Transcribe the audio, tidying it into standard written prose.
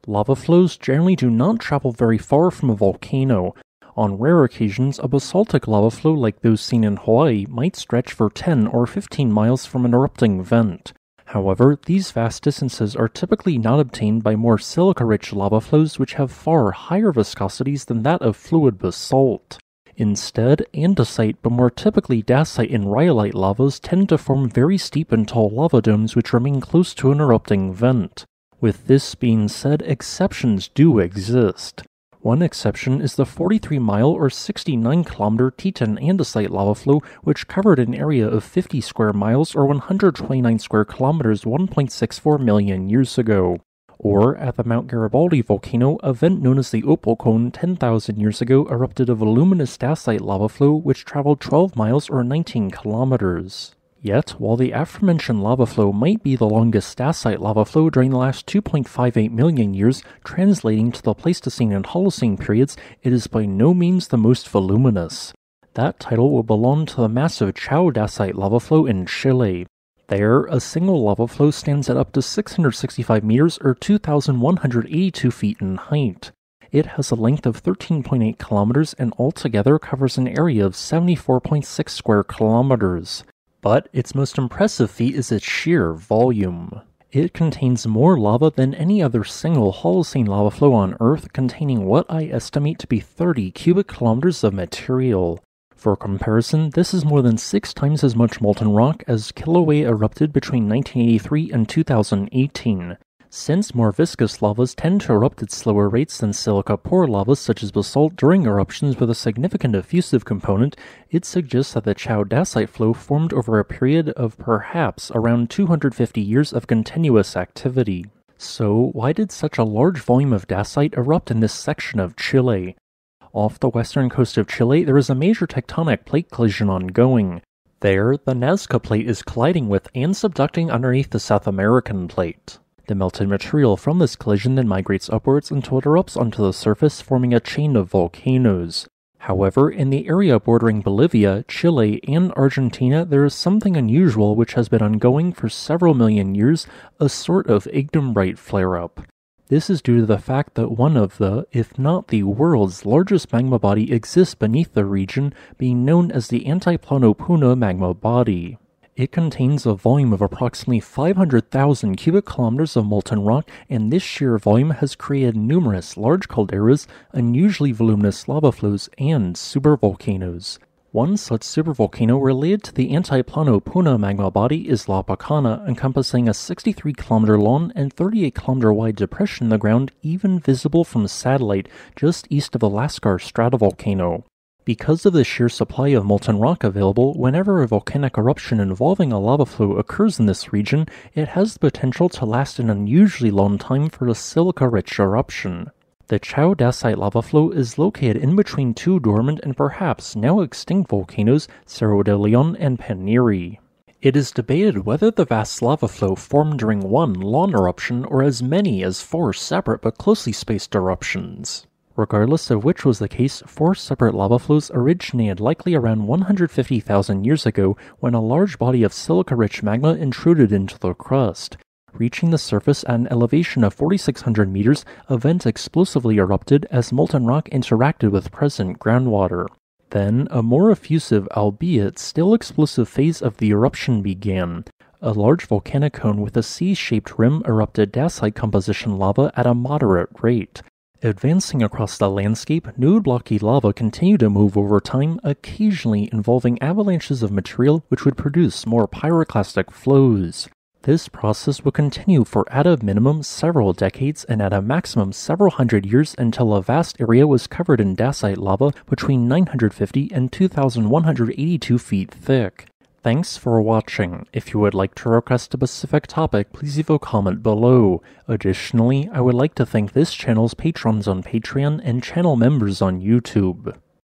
Lava flows generally do not travel very far from a volcano. On rare occasions, a basaltic lava flow like those seen in Hawaii might stretch for 10 or 15 miles from an erupting vent. However, these vast distances are typically not obtained by more silica-rich lava flows which have far higher viscosities than that of fluid basalt. Instead, andesite, but more typically dacite and rhyolite lavas tend to form very steep and tall lava domes which remain close to an erupting vent. With this being said, exceptions do exist. One exception is the 43-mile or 69-kilometer Tieton andesite lava flow, which covered an area of 50 square miles or 129 square kilometers 1.64 million years ago. Or, at the Mount Garibaldi volcano, a vent known as the Opal Cone 10,000 years ago erupted a voluminous dacite lava flow which traveled 12 miles or 19 kilometers. Yet, while the aforementioned lava flow might be the longest dacite lava flow during the last 2.58 million years, translating to the Pleistocene and Holocene periods, it is by no means the most voluminous. That title will belong to the massive Chao Dacite lava flow in Chile. There, a single lava flow stands at up to 665 meters or 2,182 feet in height. It has a length of 13.8 kilometers and altogether covers an area of 74.6 square kilometers. But its most impressive feat is its sheer volume. It contains more lava than any other single Holocene lava flow on Earth, containing what I estimate to be 30 cubic kilometers of material. For comparison, this is more than 6 times as much molten rock as Kilauea erupted between 1983 and 2018. Since more viscous lavas tend to erupt at slower rates than silica-poor lavas such as basalt during eruptions with a significant effusive component, it suggests that the Chao Dacite flow formed over a period of perhaps around 250 years of continuous activity. So, why did such a large volume of dacite erupt in this section of Chile? Off the western coast of Chile, there is a major tectonic plate collision ongoing. There, the Nazca Plate is colliding with and subducting underneath the South American Plate. The melted material from this collision then migrates upwards until it erupts onto the surface, forming a chain of volcanoes. However, in the area bordering Bolivia, Chile, and Argentina, there is something unusual which has been ongoing for several million years, a sort of ignimbrite flare-up. This is due to the fact that one of the, if not the world's largest magma body exists beneath the region, being known as the Altiplano Puma magma body. It contains a volume of approximately 500,000 cubic kilometers of molten rock, and this sheer volume has created numerous large calderas, unusually voluminous lava flows, and supervolcanoes. One such supervolcano related to the Altiplano Puma magma body is La Pacana, encompassing a 63-kilometer long and 38-kilometer wide depression in the ground, even visible from satellite, just east of the Lasher stratovolcano. Because of the sheer supply of molten rock available, whenever a volcanic eruption involving a lava flow occurs in this region, it has the potential to last an unusually long time for a silica-rich eruption. The Chao Dacite lava flow is located in between two dormant and perhaps now extinct volcanoes, Cerro de Leon and Paniri. It is debated whether the vast lava flow formed during one long eruption or as many as 4 separate but closely spaced eruptions. Regardless of which was the case, 4 separate lava flows originated likely around 150,000 years ago when a large body of silica-rich magma intruded into the crust. Reaching the surface at an elevation of 4,600 meters, a vent explosively erupted as molten rock interacted with present groundwater. Then, a more effusive, albeit still explosive phase of the eruption began. A large volcanic cone with a C-shaped rim erupted dacite composition lava at a moderate rate. Advancing across the landscape, nude blocky lava continued to move over time, occasionally involving avalanches of material which would produce more pyroclastic flows. This process would continue for at a minimum several decades and at a maximum several hundred years until a vast area was covered in dacite lava between 950 and 2,182 feet thick. Thanks for watching. If you would like to request a specific topic, please leave a comment below. Additionally, I would like to thank this channel's patrons on Patreon and channel members on YouTube.